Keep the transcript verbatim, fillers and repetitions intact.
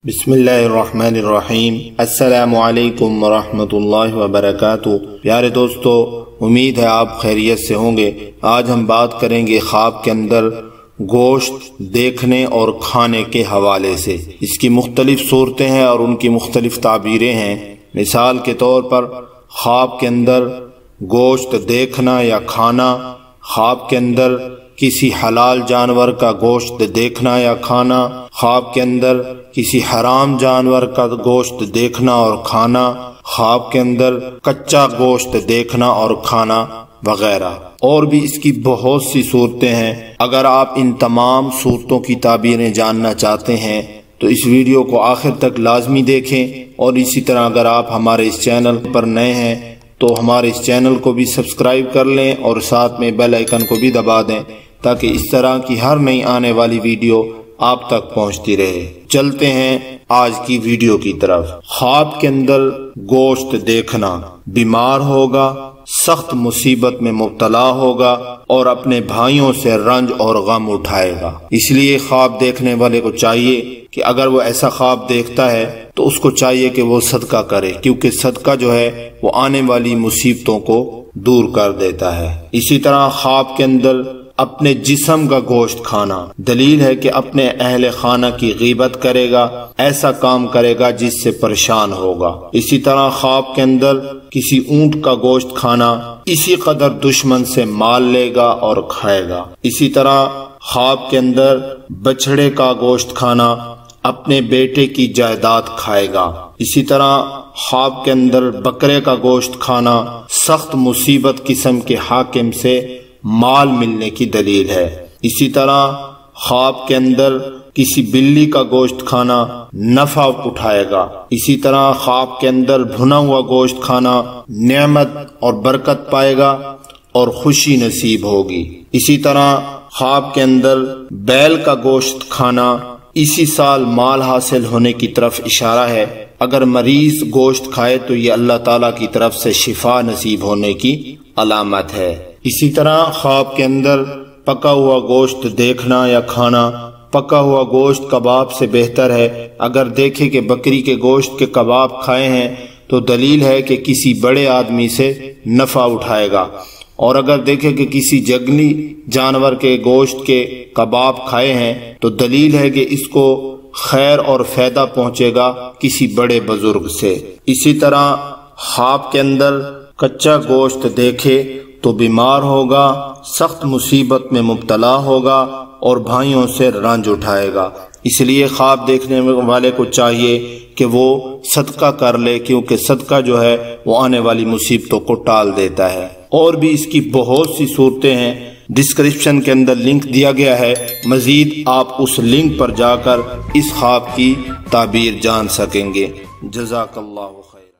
بسم اللہ الرحمن الرحیم۔ السلام علیکم ورحمۃ اللہ وبرکاتہ۔ پیارے دوستو، امید ہے آپ خیریت سے ہوں گے۔ آج ہم بات کریں گے خواب کے اندر گوشت دیکھنے اور کھانے کے حوالے سے۔ اس کی مختلف صورتیں ہیں اور ان کی مختلف تعبیریں ہیں۔ مثال کے طور پر خواب کے اندر گوشت دیکھنا یا کھانا، خواب کے اندر کسی حلال جانور کا گوشت دیکھنا یا کھانا، خواب کے اندر کسی حرام جانور کا گوشت دیکھنا اور کھانا، خواب کے اندر کچا گوشت دیکھنا اور کھانا وغیرہ، اور بھی اس کی بہت سی صورتیں ہیں۔ اگر آپ ان تمام صورتوں کی تعبیریں جاننا چاہتے ہیں تو اس ویڈیو کو آخر تک لازمی دیکھیں، اور اسی طرح اگر آپ ہمارے اس چینل پر نئے ہیں تو ہمارے اس چینل کو بھی سبسکرائب کر لیں اور ساتھ میں بیل آئیکن کو بھی دبا دیں تاکہ اس طرح کی ہر نئی آنے والی ویڈیو آپ تک پہنچتی رہے۔ چلتے ہیں آج کی ویڈیو کی طرف۔ خواب کے اندر گوشت دیکھنا، بیمار ہوگا، سخت مصیبت میں مبتلا ہوگا اور اپنے بھائیوں سے رنج اور غم اٹھائے گا۔ اس لیے خواب دیکھنے والے کو چاہیے کہ اگر وہ ایسا خواب دیکھتا ہے تو اس کو چاہیے کہ وہ صدقہ کرے، کیونکہ صدقہ جو ہے وہ آنے والی مصیبتوں کو دور کر دیتا ہے۔ اسی طرح خواب کے اندر اپنے جسم کا گوشت کھانا، دلیل ہے کہ اپنے اہل خانہ کی غیبت کرے گا، ایسا کام کرے گا جس سے پریشان ہوگا۔ اسی طرح خواب کے اندر کسی اونٹ کا گوشت کھانا، اسی قدر دشمن سے مال لے گا اور کھائے گا۔ اسی طرح خواب کے اندر بچڑے کا گوشت کھانا، اپنے بیٹے کی جائیداد کھائے گا۔ اسی طرح خواب کے اندر بکرے کا گوشت کھانا سخت مصیبت قسم کے حاکم سے مال ملنے کی دلیل ہے۔ اسی طرح خواب کے اندر کسی بلی کا گوشت کھانا نفع اٹھائے گا۔ اسی طرح خواب کے اندر بھنا ہوا گوشت کھانا نعمت اور برکت پائے گا اور خوشی نصیب ہوگی۔ اسی طرح خواب کے اندر بیل کا گوشت کھانا اسی سال مال حاصل ہونے کی طرف اشارہ ہے۔ اگر مریض گوشت کھائے تو یہ اللہ تعالیٰ کی طرف سے شفا نصیب ہونے کی علامت ہے۔ اسی طرح خواب کے اندر پکا ہوا گوشت دیکھنا یا کھانا، پکا ہوا گوشت کباب سے بہتر ہے۔ اگر دیکھے کہ بکری کے گوشت کے کباب کھائے ہیں تو دلیل ہے کہ کسی بڑے آدمی سے نفع اٹھائے گا، اور اگر دیکھے کہ کسی جنگلی جانور کے گوشت کے کباب کھائے ہیں تو دلیل ہے کہ اس کو خیر اور فائدہ پہنچے گا کسی بڑے بزرگ سے۔ اسی طرح خواب کے اندر کچا گوشت دیکھے تو بیمار ہوگا، سخت مصیبت میں مبتلا ہوگا اور بھائیوں سے رنج اٹھائے گا۔ اس لیے خواب دیکھنے والے کو چاہیے کہ وہ صدقہ کر لے، کیونکہ صدقہ جو ہے وہ آنے والی مصیبتوں کو ٹال دیتا ہے۔ اور بھی اس کی بہت سی صورتیں ہیں، ڈسکرپشن کے اندر لنک دیا گیا ہے، مزید آپ اس لنک پر جا کر اس خواب کی تعبیر جان سکیں گے۔ جزاک اللہ خیر۔